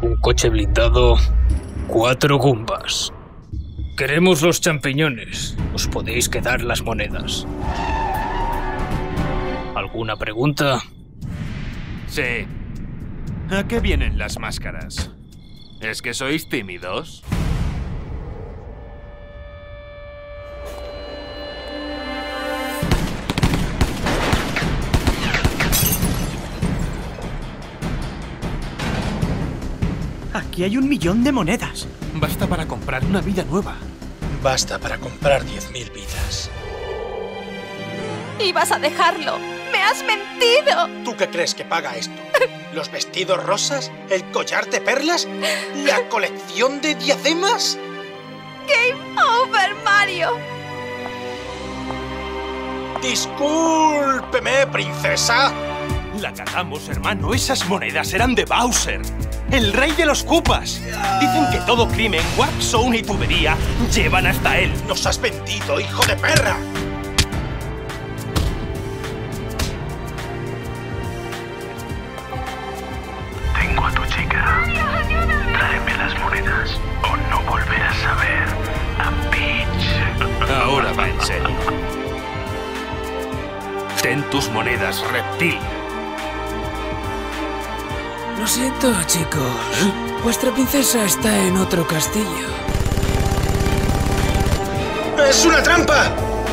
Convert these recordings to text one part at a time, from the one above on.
Un coche blindado, 4 Goombas. Queremos los champiñones. Os podéis quedar las monedas. ¿Alguna pregunta? Sí. ¿A qué vienen las máscaras? ¿Es que sois tímidos? Aquí hay 1 millón de monedas. Basta para comprar una vida nueva. Basta para comprar 10.000 vidas. ¡Ibas a dejarlo! ¡Me has mentido! ¿Tú qué crees que paga esto? ¿Los vestidos rosas? ¿El collar de perlas? ¿La colección de diademas? ¡Game over, Mario! ¡Discúlpeme, princesa! La cagamos, hermano. Esas monedas eran de Bowser, el rey de los Koopas. Dicen que todo crimen, warp zone y tubería llevan hasta él. ¡Nos has vendido, hijo de perra! Tengo a tu chica. Tráeme las monedas o no volverás a ver a Peach. Ahora va en serio. Ten tus monedas, reptil. Lo siento, chicos. Vuestra princesa está en otro castillo. ¡Es una trampa!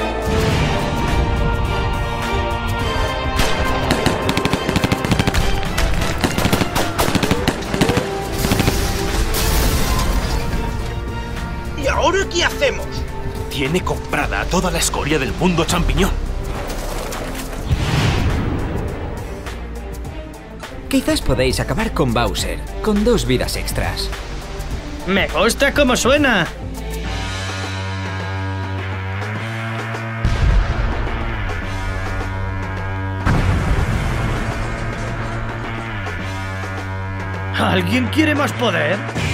¿Y ahora qué hacemos? Tiene comprada toda la escoria del mundo champiñón. Quizás podéis acabar con Bowser, con 2 vidas extras. Me gusta cómo suena. ¿Alguien quiere más poder?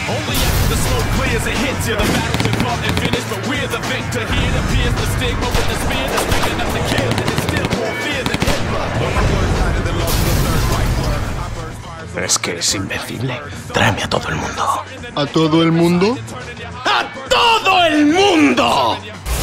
¿Es que es invencible? Tráeme a todo el mundo. ¿A todo el mundo? ¡A todo el mundo!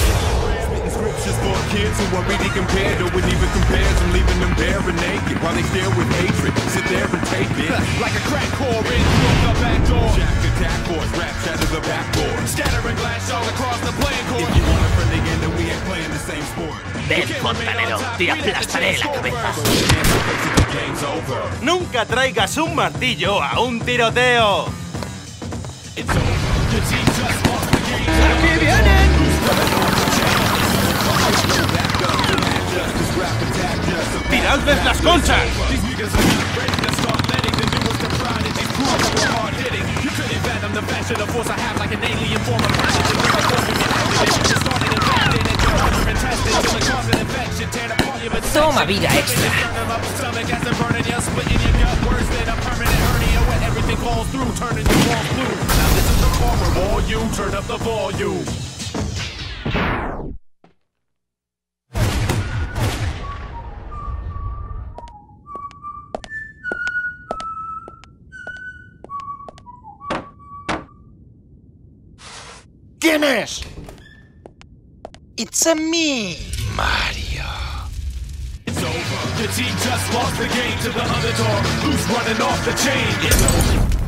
Ven, fontanero, te aplastaré la cabeza. Nunca traigas un martillo a un tiroteo. ¡Aquí vienen! ¡Tiradles las conchas! Toma vida extra. ¿Quién es? It's a me, Mario. Your team just lost the game to the underdog who's running off the chain. It's over.